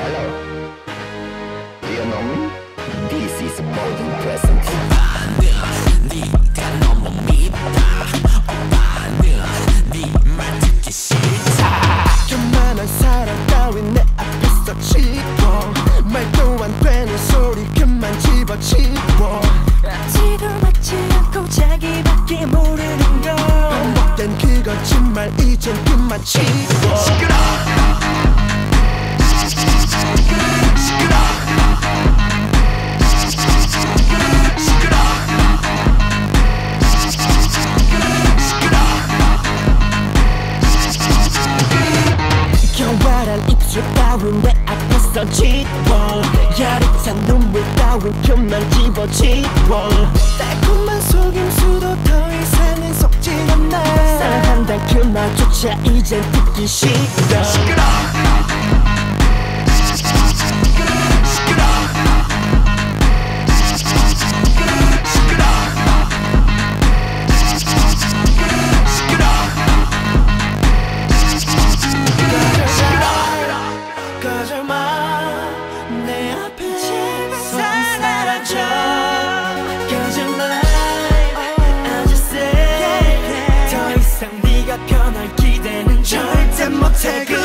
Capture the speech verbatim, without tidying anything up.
Hello. Do you know me? This is more than present. 오빠는 네가 너무 밉다. 오빠는 네 말 듣기 싫다. 그만한 사람 따윈 내 앞에서 치워. 말도 안 되는 소리 그만 집어치워. 지도받지 않고 자기밖에 모르는 걸. 반복된 그 거짓말 이젠 그만 치워. 시끄러. 교활한 입술 따윈 내 앞에서 지워. 야릇한 눈물 따윈 그만 집어치워. 달콤한 속임수도 더 이상은 속지 않아. 사랑한단 그 말조차 이젠 듣기 싫어. 시끄러. 변할 기대는 절대 못해.